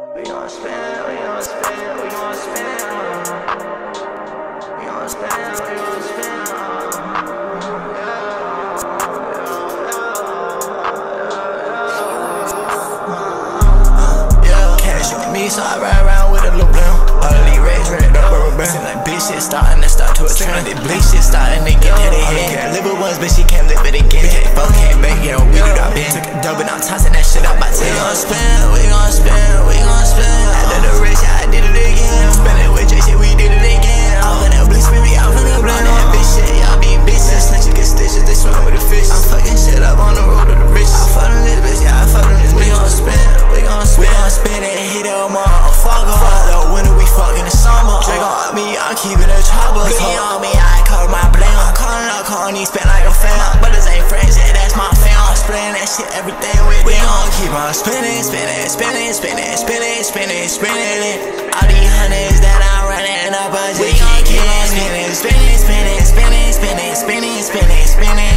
We gon' spin, we gon' spin, we gon' spin. We gon' spin, we gon' spin. Cash on me, so I ride around with a loop down. All of these racks racked up rubber band. Seem like bitch shit starting to start to a trend. This bleach shit starting to get to the head. Live it once, but she can't live it again. We can't fuck, can't bake, yeah, we do that bend. Took a dub and I'm tossing that shit out by 10. We gon' spin, we gon' spin, we gon' spin. After the rich, I did it again. Spinning with J shit, we did it again. Off in that bleach, baby, off in that blend. On that bitch shit, y'all be bitches. Snitches get stitches, they swim with the fish. I'm fucking shit up on the road to the rich. I fuck on this bitch, yeah, I fuck on this bitch. We gon' spin, we gon' spin. We gon' spin and hit a motherfucker. The winter, we fuck in the summer. Drake on me, I'm keeping the chopper. Bleed on me, I cover my blame. I'm calling these spin like a fan. But this ain't friends, yeah, that's my fam. I'm splitting that shit, everything with we gon' keep on spinning, spinning, spinning, spinning, spinning, spinning, spinning it. All these hundreds that I'm running up, but we gon' keep on spinning, spinning, spinning, spinning, spinning, spinning, spinning, spinning.